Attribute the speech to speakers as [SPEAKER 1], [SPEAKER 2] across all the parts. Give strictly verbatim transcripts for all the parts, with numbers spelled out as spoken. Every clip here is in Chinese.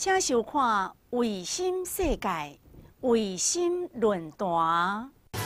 [SPEAKER 1] 请收看《卫心世界》，卫心论坛。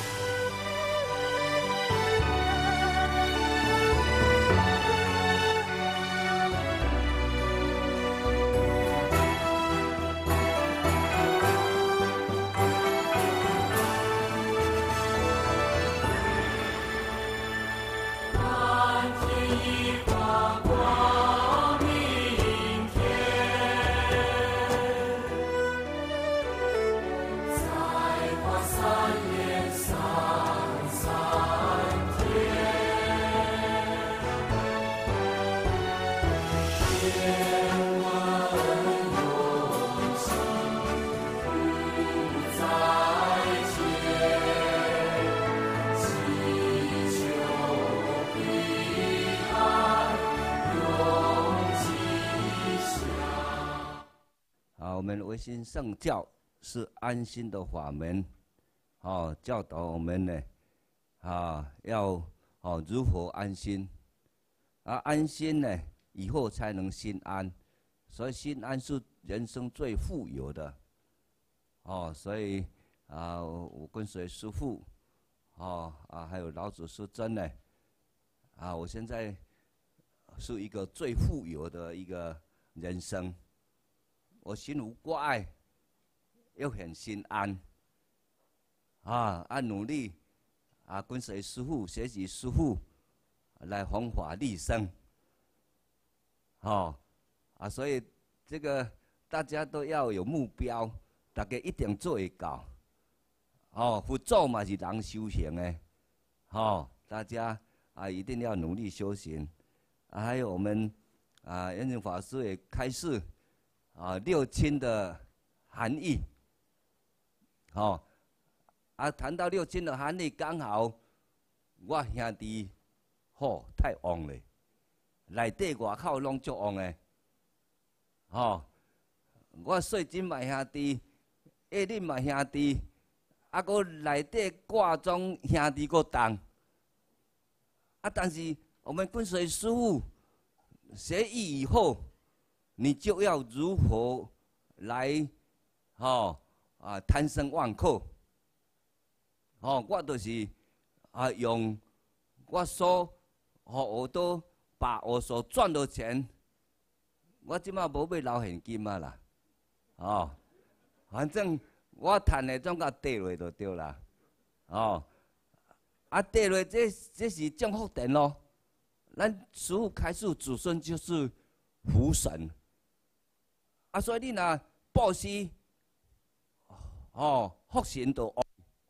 [SPEAKER 2] 我们维新圣教是安心的法门，哦，教导我们呢，啊，要哦如何安心，啊，安心呢，以后才能心安，所以心安是人生最富有的，哦，所以啊，我跟随师父，哦啊，还有老子师尊呢，啊，我现在是一个最富有的一个人生。我心无挂碍，又很心安，啊，按努力啊，跟随师父学习师父，来弘法利生，哦，啊，所以这个大家都要有目标，大家一定做会到，哦，佛祖嘛是人修行的，哦，大家啊一定要努力修行，啊，还有我们啊圆成法师也开示。啊，六亲的含义，哦，啊，谈到六亲的含义，刚好我兄弟，吼、哦、太旺了，内底外口拢足旺的，哦，我细金嘛兄弟，下恁嘛兄弟，啊，搁内底挂钟兄弟搁重，啊，但是我们跟随师父学艺以后。你就要如何来，哦啊贪生忘课，哦，我就是啊用我所哦我都把我所赚的钱，我即马无要留现金啊啦，哦，反正我赚的总甲跌落就对啦，哦，啊跌落这这是种福田咯，咱师父开示子孙就是福神。啊，所以你若布施，哦，福神就旺，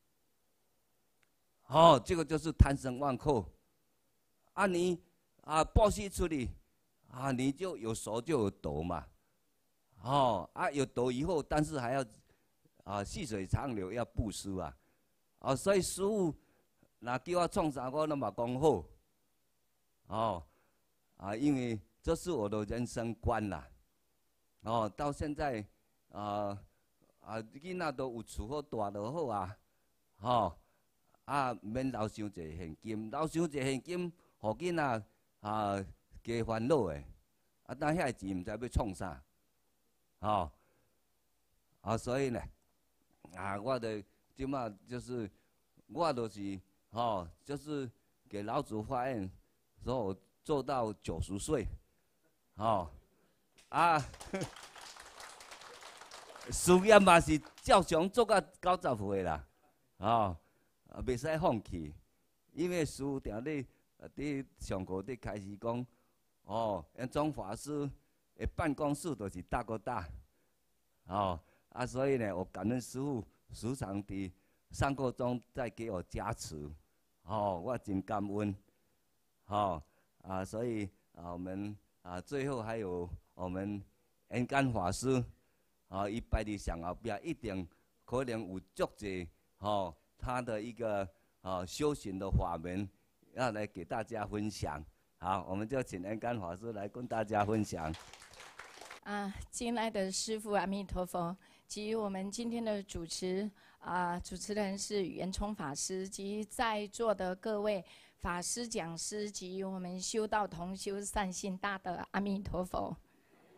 [SPEAKER 2] 哦，这个就是贪生忘课。啊，你啊布施出去，啊，你就有熟就有得嘛，哦，啊有得以后，但是还要啊细水长流，要布施啊，啊，所以师父若叫我创啥，我拢嘛讲好，哦，啊，因为这是我的人生观啦。哦，到现在，啊啊，囡仔都有厝好大就好啊，吼、哦，啊免留伤济现金，留伤济现金，互囡仔啊加烦恼诶，啊，但遐钱毋知要创啥，吼、哦，啊，所以呢，啊，我的即马就是我就是吼、哦，就是给老子发愿，说做到九十岁，吼、哦。啊，事业嘛是照常做到九十岁啦，哦，啊，袂使放弃，因为师父定咧伫上课伫开始讲，哦，圆宗法师的办公室就是大哥大，哦，啊，所以呢，我感恩师父时常伫上课中在给我加持，哦，我真感恩，哦，啊，所以啊，我们啊，最后还有。我们圆干法师，啊，伊摆伫上后边一定可能有足济，吼，他的一个啊修行的法门，要来给大家分享。好，我们就请圆干法师来跟大家分享。
[SPEAKER 3] 啊，敬爱的师父阿弥陀佛，及我们今天的主持啊，主持人是圆冲法师，及在座的各位法师、讲师及我们修道同修善信大德阿弥陀佛。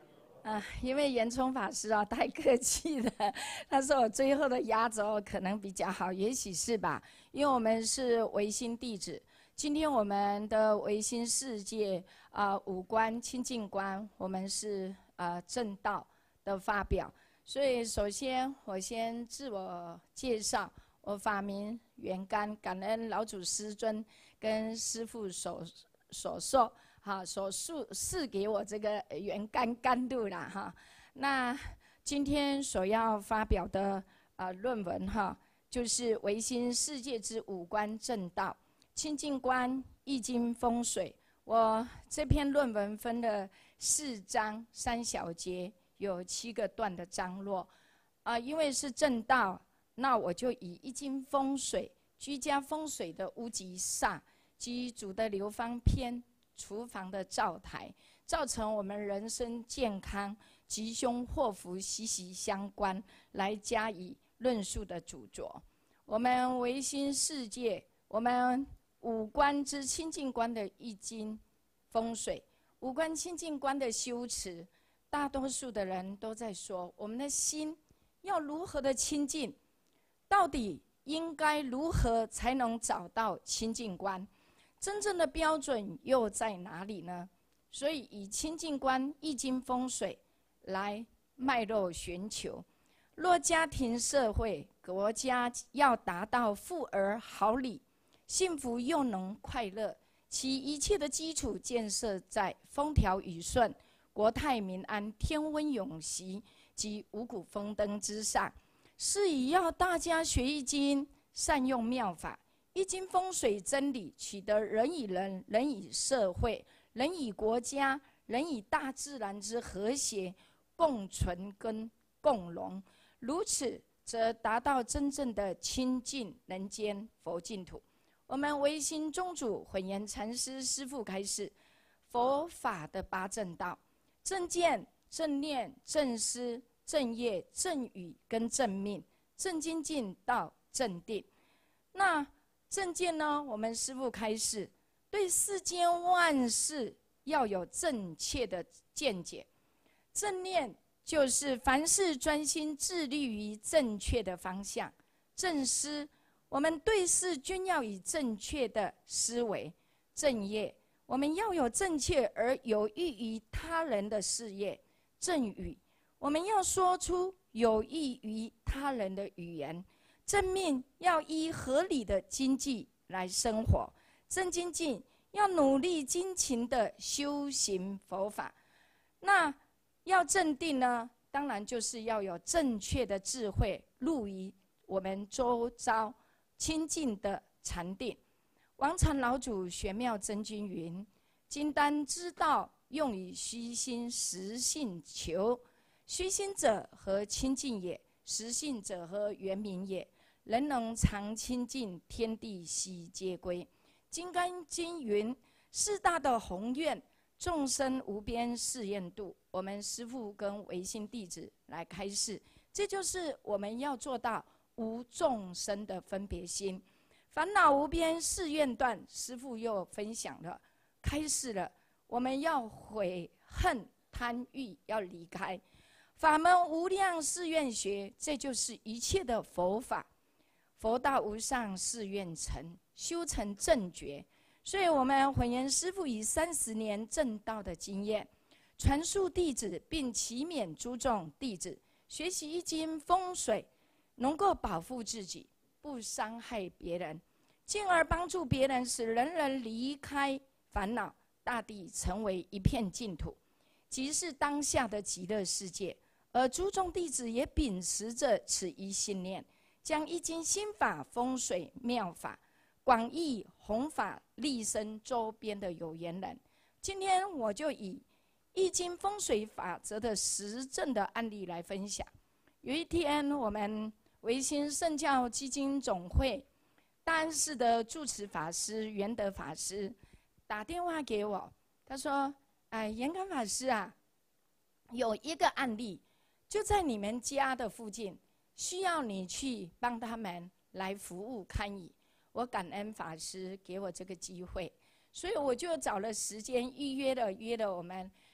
[SPEAKER 3] 啊，因为严聪法师啊太客气了，他说我最后的压轴可能比较好，也许是吧，因为我们是唯心弟子。今天我们的唯心世界啊、呃、五观清净观，我们是呃正道的发表，所以首先我先自我介绍，我法名圆干，感恩老祖师尊跟师父所所授。好，所赐赐给我这个圆干甘露啦哈。那今天所要发表的呃论文哈，就是唯心世界之五观正道、清净观、易经风水。我这篇论文分了四章三小节，有七个段的章落。啊、呃，因为是正道，那我就以易经风水、居家风水的屋吉煞及主的流芳篇。厨房的灶台，造成我们人身健康、吉凶祸福息息相关，来加以论述的主轴。我们唯心世界，我们五观之清净观的易经风水，五观清净观的修持，大多数的人都在说，我们的心要如何的清净，到底应该如何才能找到清净观？真正的标准又在哪里呢？所以以清净观、易经风水来脉络寻求。若家庭、社会、国家要达到富而好礼、幸福又能快乐，其一切的基础建设在风调雨顺、国泰民安、天温永息及五谷丰登之上。是以要大家学易经，善用妙法。易经风水真理，取得人与人、人与社会、人与国家、人与大自然之和谐共存跟共荣，如此则达到真正的清净人间佛净土。我们唯心宗主混元禅师师父开示，佛法的八正道：正见、正念、正思、正业、正语跟正命，正精进到正定。那正见呢？我们师父开示，对世间万事要有正确的见解。正念就是凡事专心致力于正确的方向。正思，我们对事均要以正确的思维。正业，我们要有正确而有益于他人的事业。正语，我们要说出有益于他人的语言。正命要依合理的经济来生活，正精进要努力精勤的修行佛法。那要正定呢？当然就是要有正确的智慧，入于我们周遭清净的禅定。王禅老祖玄妙真经云：金丹之道，用以虚心实性求。虚心者何清净也？实性者何圆明也？人能常清净，天地悉皆归。金刚经云：四大的宏愿，众生无边誓愿度。我们师父跟唯心弟子来开示，这就是我们要做到无众生的分别心，烦恼无边誓愿断。师父又分享了，开示了，我们要悔恨贪欲要离开，法门无量誓愿学，这就是一切的佛法。佛道无上誓愿成，修成正觉。所以我们混元师父以三十年正道的经验，传述弟子，并祈勉诸众弟子学习易经风水，能够保护自己，不伤害别人，进而帮助别人，使人人离开烦恼，大地成为一片净土，即是当下的极乐世界。而诸众弟子也秉持着此一信念，将易经心法、风水妙法广义弘法，利生周边的有缘人。今天我就以易经风水法则的实证的案例来分享。有一天，我们唯心圣教基金总会大安寺的住持法师圆德法师打电话给我，他说：“哎，圆感法师啊，有一个案例就在你们家的附近。”需要你去帮他们来服务看椅，我感恩法师给我这个机会，所以我就找了时间预约了约了我们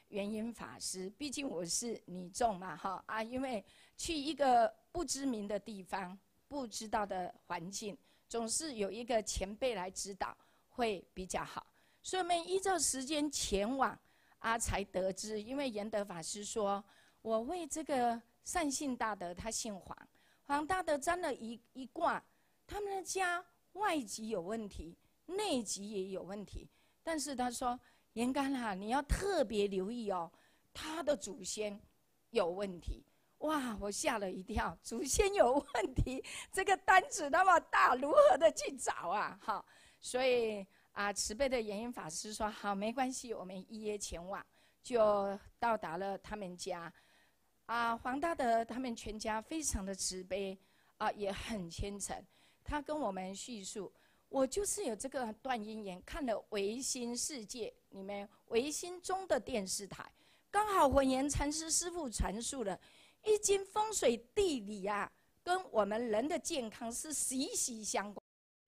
[SPEAKER 3] 元音法师，毕竟我是女众嘛，哈啊，因为去一个不知名的地方、不知道的环境，总是有一个前辈来指导会比较好。所以我们依照时间前往啊，才得知，因为延德法师说，我为这个善信大德，他姓黄，黄大德沾了一一卦，他们的家外籍有问题，内籍也有问题，但是他说，严干啊，你要特别留意哦，他的祖先有问题。哇，我吓了一跳，祖先有问题，这个单子那么大，如何的去找啊？好，所以啊，慈悲的延音法师说，好，没关系，我们一约前往，就到达了他们家。啊，黄大德他们全家非常的慈悲，啊，也很虔诚。他跟我们叙述，我就是有这个断因缘，看了唯心世界里面唯心中的电视台，刚好文言禅师师父传述了，易经风水地理啊，跟我们人的健康是息息相关。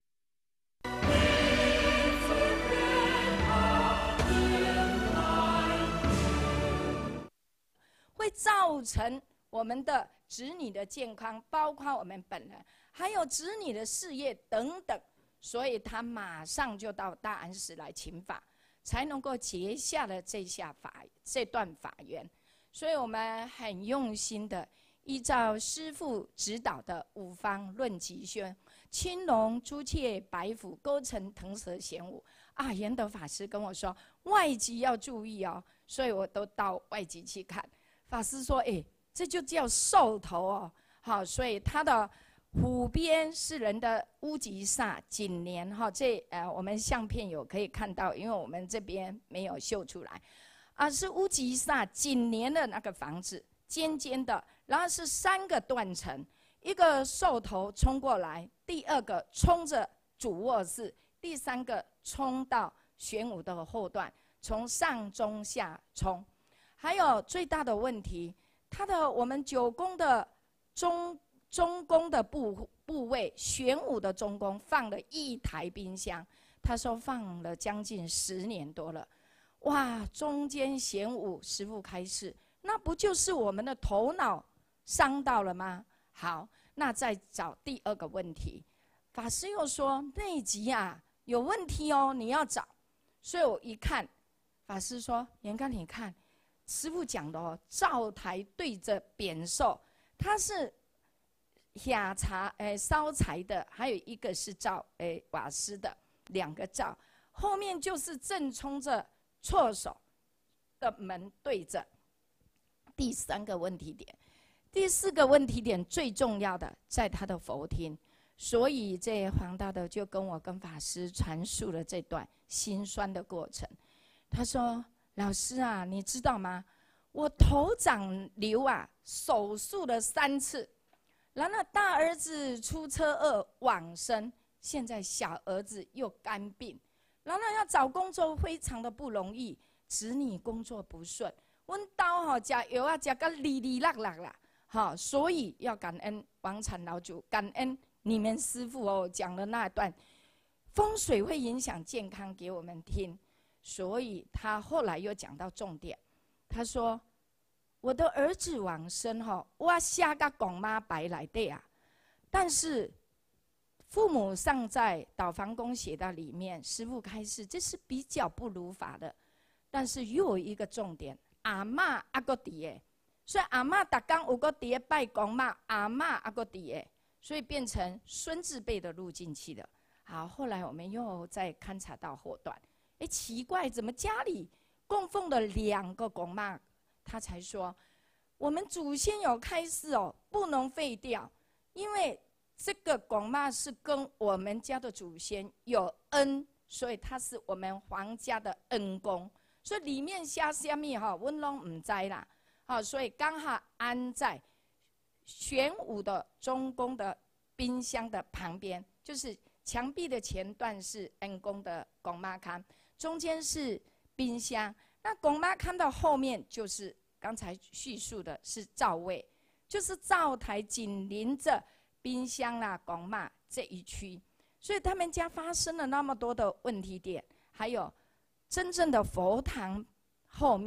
[SPEAKER 3] 会造成我们的子女的健康，包括我们本人，还有子女的事业等等。所以他马上就到大安寺来请法，才能够结下了这下法这段法缘。所以我们很用心的依照师父指导的五方论吉凶、青龙、朱雀、白虎、勾陈、腾蛇、玄武啊。延德法师跟我说，外籍要注意哦，所以我都到外籍去看。法师说：“哎，这就叫兽头哦，好，所以它的虎边是人的乌吉煞紧连哈，这呃我们相片有可以看到，因为我们这边没有秀出来，啊是乌吉煞紧连的那个房子，尖尖的，然后是三个断层，一个兽头冲过来，第二个冲着主卧室，第三个冲到玄武的后段，从上中下冲。”还有最大的问题，它的我们九宫的中中宫的部部位，玄武的中宫放了一台冰箱，他说放了将近十年多了，哇！中间玄武师父开示，那不就是我们的头脑伤到了吗？好，那再找第二个问题，法师又说内疾啊有问题哦，你要找。所以我一看，法师说：“严干，你看。”师父讲的哦，灶台对着扁寿，它是下茶诶烧柴的，还有一个是灶诶瓦斯的，两个灶，后面就是正冲着错手的门对着。第三个问题点，第四个问题点最重要的在他的佛厅，所以这黄大德就跟我跟法师传述了这段心酸的过程。他说。老师啊，你知道吗？我头长瘤啊，手术了三次，然后大儿子出车祸往生，现在小儿子又肝病，然后要找工作非常的不容易，子女工作不顺，阮兜吼食药啊食个哩哩落落啦，好，所以要感恩王禅老祖，感恩你们师父哦讲的那段风水会影响健康给我们听。所以他后来又讲到重点，他说：“我的儿子往生哈，我下个公妈白来的啊，但是父母尚在导房公写到里面，师父开示这是比较不如法的，但是又有一个重点，阿嬷阿个伫诶，所以阿嬷逐工有个伫拜公妈，阿嬷阿个伫诶，所以变成孙子辈的路进去了。好，后来我们又再勘察到后段。”哎，奇怪，怎么家里供奉了两个公妈？他才说，我们祖先有开示哦，不能废掉，因为这个公妈是跟我们家的祖先有恩，所以它是我们皇家的恩公，所以里面写什么哈，我拢唔知啦。好，所以刚好安在玄武的中宫的冰箱的旁边，就是墙壁的前段是恩公的公妈龛。中间是冰箱，那公妈看到后面就是刚才叙述的是灶位，就是灶台紧邻着冰箱啦、公妈这一区，所以他们家发生了那么多的问题点，还有真正的佛堂后面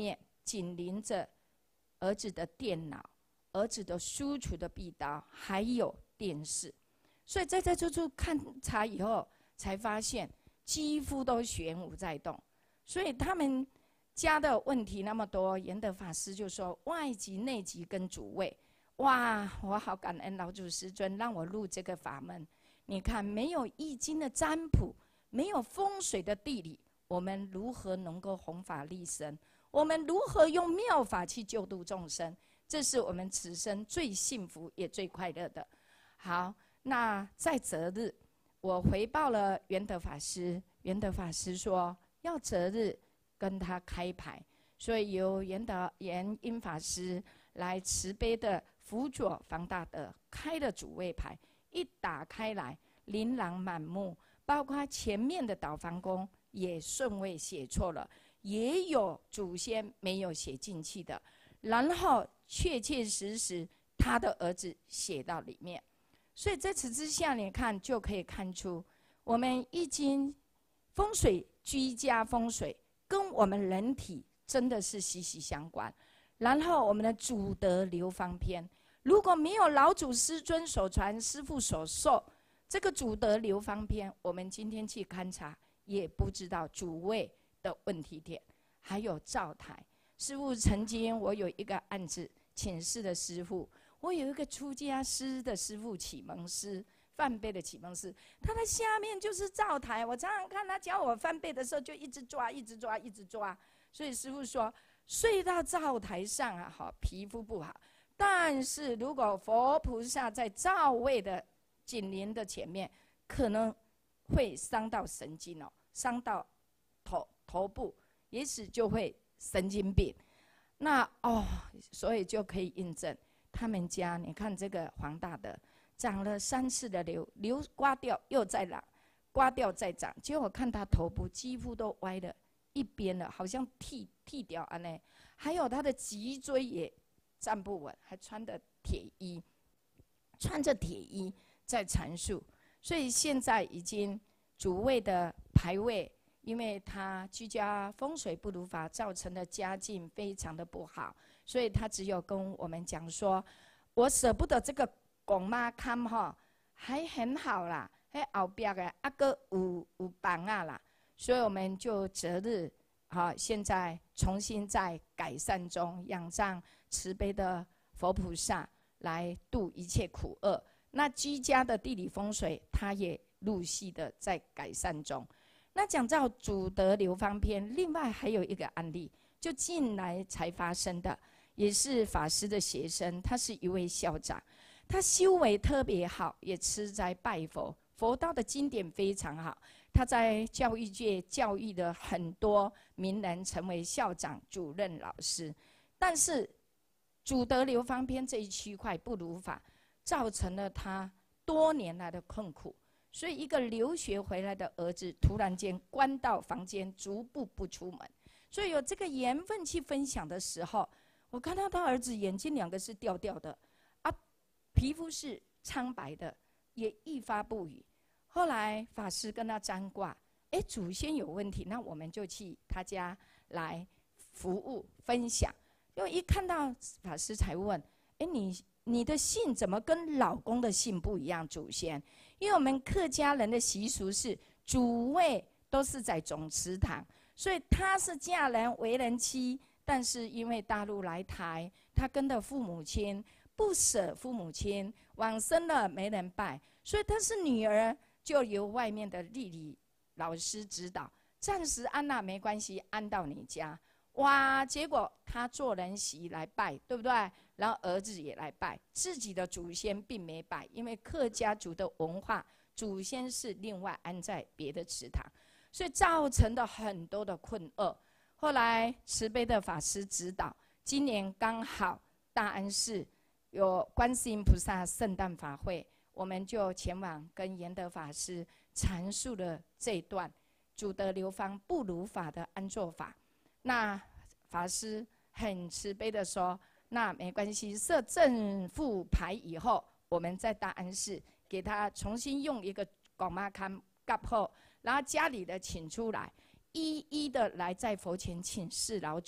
[SPEAKER 3] 紧邻着儿子的电脑、儿子的书橱的壁刀，还有电视。所以在这处处勘察以后，才发现几乎都玄武在动。所以他们家的问题那么多，圆德法师就说外籍、内籍跟主位。哇，我好感恩老祖师尊让我入这个法门。你看，没有易经的占卜，没有风水的地理，我们如何能够弘法利生？我们如何用妙法去救度众生？这是我们此生最幸福也最快乐的。好，那在择日，我回报了圆德法师，圆德法师说要择日跟他开牌，所以由圆德圆音法师来慈悲的辅佐房大德开了主位牌，一打开来，琳琅满目，包括前面的导房工也顺位写错了，也有祖先没有写进去的，然后确确实实他的儿子写到里面。所以在此之下，你看就可以看出，我们易经风水、居家风水跟我们人体真的是息息相关。然后我们的祖德流芳篇，如果没有老祖师尊所传、师父所授，这个祖德流芳篇，我们今天去勘察也不知道主位的问题点。还有灶台，师父曾经我有一个案子，请示的师父，我有一个出家师的师父启蒙师，翻倍的启蒙师，他的下面就是灶台，我常常看他教我翻倍的时候，就一直抓，一直抓，一直抓。所以师父说，睡到灶台上啊，好皮肤不好。但是如果佛菩萨在灶位的紧邻的前面，可能会伤到神经哦，伤到头头部，也许就会神经病。那哦，所以就可以印证他们家，你看这个黄大德长了三次的瘤，瘤刮掉又再长，刮掉再长，结果我看他头部几乎都歪了一边了，好像剃剃掉啊呢。还有他的脊椎也站不稳，还穿的铁衣，穿着铁衣在阐述。所以现在已经主位的牌位，因为他居家风水不如法，造成的家境非常的不好，所以他只有跟我们讲说，我舍不得这个公妈看哈，还很好啦，喺后边嘅啊个有有房啊啦，所以我们就择日。好，现在重新在改善中，仰仗慈悲的佛菩萨来度一切苦厄。那居家的地理风水，它也陆续的在改善中。那讲到祖德流芳篇，另外还有一个案例，就近来才发生的，也是法师的学生，他是一位校长，他修为特别好，也吃斋拜佛，佛道的经典非常好。他在教育界教育了很多名人，成为校长、主任、老师。但是祖德流芳篇这一区块不如法，造成了他多年来的困苦。所以一个留学回来的儿子，突然间关到房间，逐步不出门。所以有这个缘分去分享的时候，我看到他儿子眼睛两个是掉掉的，啊，皮肤是苍白的，也一发不语。后来法师跟他占卦，哎，祖先有问题，那我们就去他家来服务分享。因为一看到法师才问，哎，你你的姓怎么跟老公的姓不一样？祖先，因为我们客家人的习俗是主位都是在总祠堂，所以她是嫁人为人妻，但是因为大陆来台，她跟着父母亲不舍父母亲，往生了没人拜，所以她是女儿。就由外面的地理老师指导，暂时安那没关系，安到你家。哇，结果他做人媳来拜，对不对？然后儿子也来拜，自己的祖先并没拜，因为客家族的文化，祖先是另外安在别的祠堂，所以造成了很多的困厄。后来慈悲的法师指导，今年刚好大安寺有观世音菩萨圣诞法会。我们就前往跟圆德法师阐述了这一段祖德流芳不如法的安坐法。那法师很慈悲的说，那没关系，设正负牌以后，我们在大安寺给他重新用一个广妈龛盖后，然后家里的请出来，一一的来在佛前请示老祖，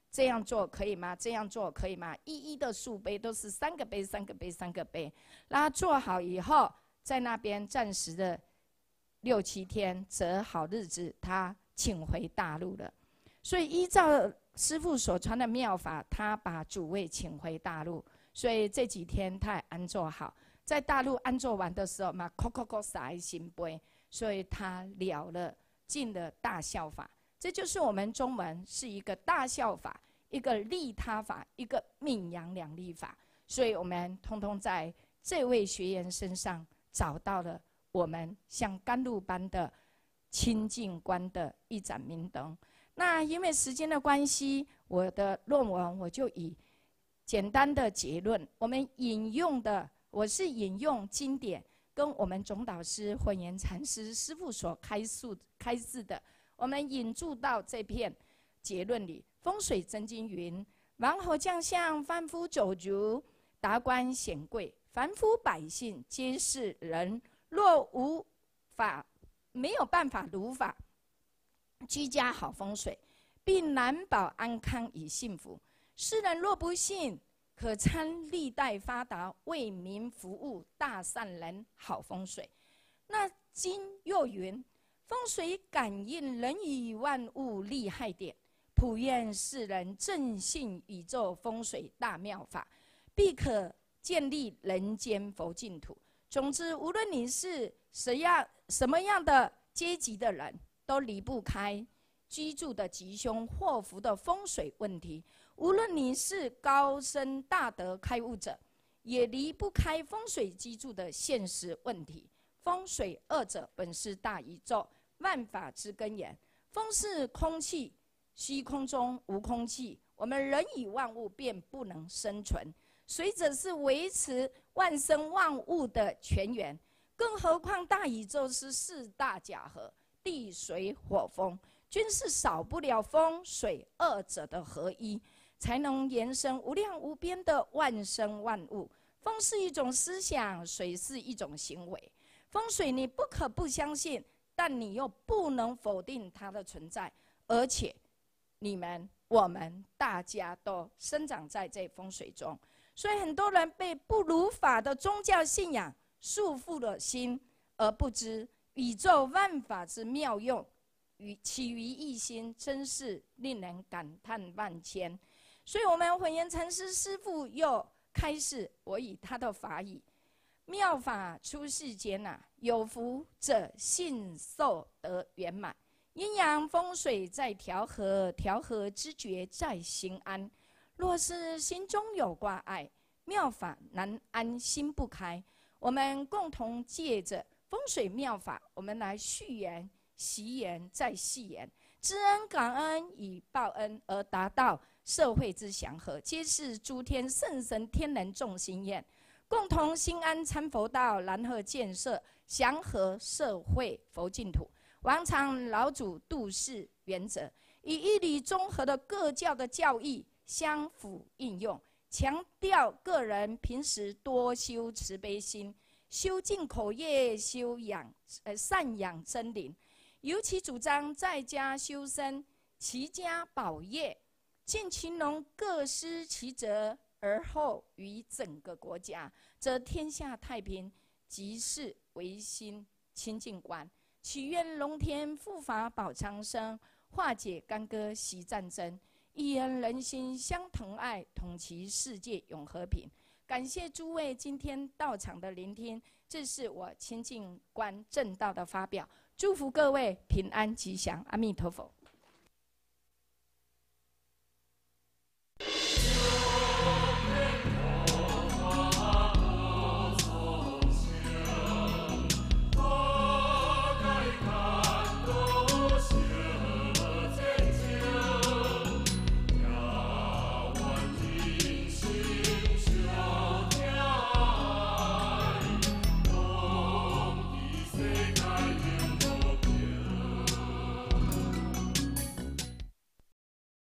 [SPEAKER 3] 这样做可以吗？这样做可以吗？一一的数杯都是三个杯，三个杯，三个杯。然后做好以后，在那边暂时的六七天，择好日子，他请回大陆了。所以依照师父所传的妙法，他把主位请回大陆。所以这几天他也安坐好，在大陆安坐完的时候嘛，叩叩叩洒心杯，所以他了了，尽了大效法。这就是我们中文是一个大效法，一个利他法，一个命扬两利法。所以我们通通在这位学员身上找到了我们像甘露般的清净观的一盏明灯。那因为时间的关系，我的论文我就以简单的结论，我们引用的，我是引用经典跟我们总导师混元禅师师父所开述开示的，我们引注到这篇结论里。风水真经云：王侯将相，贩夫走卒，达官显贵，凡夫百姓皆是人。若无法，没有办法如法居家好风水，并难保安康与幸福。世人若不信，可参历代发达为民服务大善人好风水。那经又云：风水感应人与万物利害点，普愿世人正信宇宙风水大妙法，必可建立人间佛净土。总之，无论你是什样什么样的阶级的人，都离不开居住的吉凶祸福的风水问题。无论你是高深大德开悟者，也离不开风水居住的现实问题。风水二者本是大宇宙万法之根源。风是空气，虚空中无空气，我们人与万物便不能生存。水者是维持万生万物的泉源，更何况大宇宙是四大假合，地水火风均是少不了风水二者的合一，才能延伸无量无边的万生万物。风是一种思想，水是一种行为。风水你不可不相信，但你又不能否定它的存在。而且你们我们大家都生长在这风水中，所以很多人被不如法的宗教信仰束缚了心，而不知宇宙万法之妙用与起于一心，真是令人感叹万千。所以我们混元禅师师父又开示我以他的法语：妙法出世间啊，有福者信受得圆满。阴阳风水在调和，调和之觉在心安。若是心中有挂碍，妙法难安心不开。我们共同借着风水妙法，我们来续缘、习缘再续缘，知恩感恩以报恩，而达到社会之祥和，皆是诸天圣神天人众心愿，共同心安参佛道，然后建设祥和社会佛净土。王常老祖度世原则，以一理综合的各教的教义相辅应用，强调个人平时多修慈悲心，修净口业，修养呃善养真灵。尤其主张在家修身，齐家保业，尽其农，各司其责，而后于整个国家，则天下太平，即是唯心清净观。祈愿龙天护法保长生，化解干戈息战争，一人人心相疼爱，统其世界永和平。感谢诸位今天到场的聆听，这是我清净观正道的发表。祝福各位平安吉祥，阿弥陀佛。